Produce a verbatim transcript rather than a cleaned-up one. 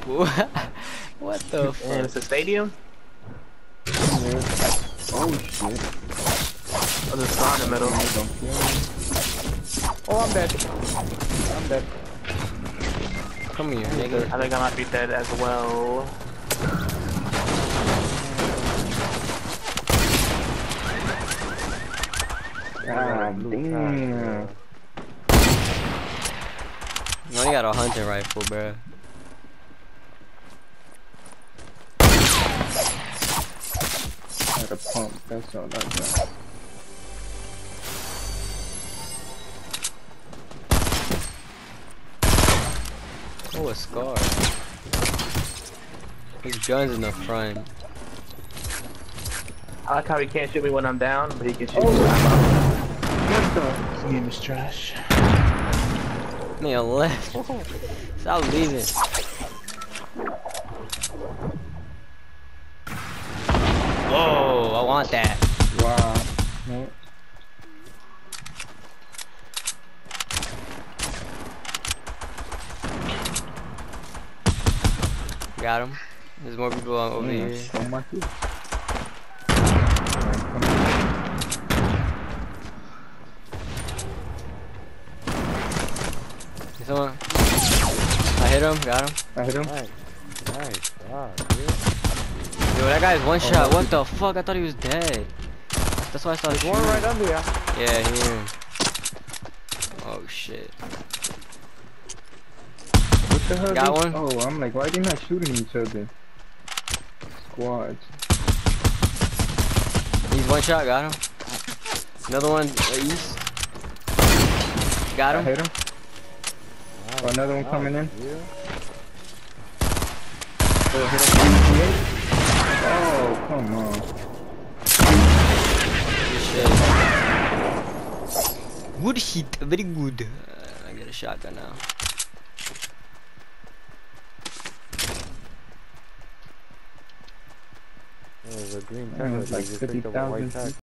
What? What the And fuck? it's a stadium? Oh shit. Oh, there's a star in the middle. Oh, I'm dead. I'm dead. Come here, nigga. I think I might be dead as well. God damn. You only got a hunting rifle, bruh. Got a pump, that's all I got. Oh, a scar. His gun's in the front. I like how he can't shoot me when I'm down, but he can shoot Oh. me when I'm up. What the? This game is trash. Man, left. Stop leaving. Whoa, I want that. Wow. No. Got him. There's more people over Yeah, here. so much. Someone. I hit him, got him. I hit him. Nice. Nice. Wow, dude. Yo, that guy's one shot. What the fuck? I thought he was dead. That's why I started There's one shooting. right under ya. Yeah, here. Oh shit. What the hell? Got they- one? Oh, I'm like, why are they not shooting each other? Squads. He's one shot, got him. Another one uh, east. Got I him. hit him. Oh, another one coming in. Yeah. Oh, hit him. Oh, come on. Good hit, very good. Uh, I get a shotgun now. There's a green I tag. know, it's like Just picked up a white fifty thousand tag.